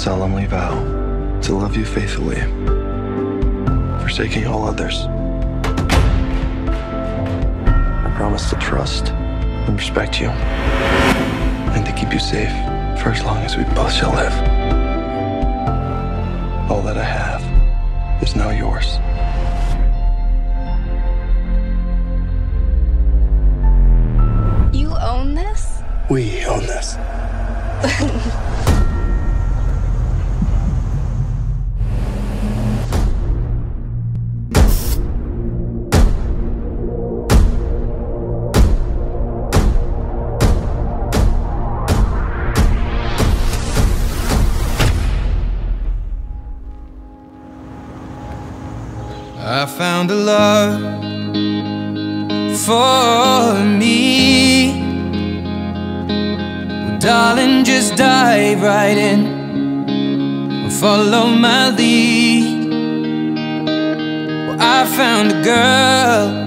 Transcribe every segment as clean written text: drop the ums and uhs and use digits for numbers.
solemnly vow to love you faithfully, forsaking all others. I promise to trust and respect you, and to keep you safe for as long as we both shall live. All that I have is now yours. You own this? We own this. I found a love for me. Well, darling, just dive right in and follow my lead. Well, I found a girl,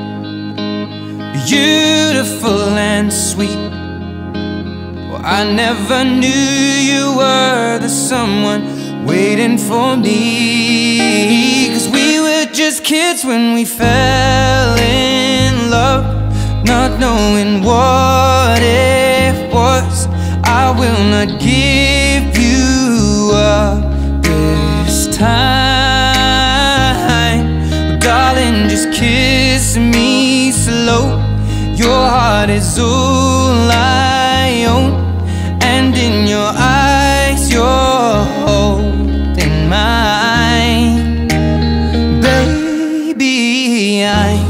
beautiful and sweet. Well, I never knew you were the someone waiting for me. 'Cause we were just kids when we fell in love, not knowing what it was. I will not give you up this time. But darling, just kiss me slow. Your heart is all I own, and in your eyes you're holding mine. Baby, I'm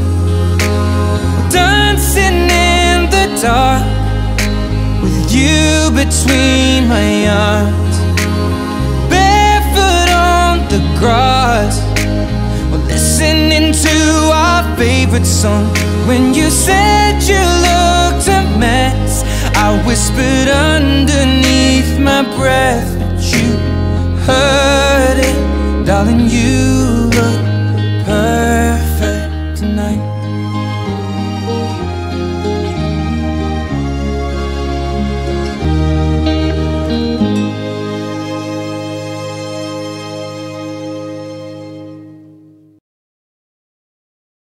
dancing in the dark with you between my arms, barefoot on the grass. We're listening to our favorite song. When you said you looked a mess, I whispered underneath my breath, but you heard it. Darling, you look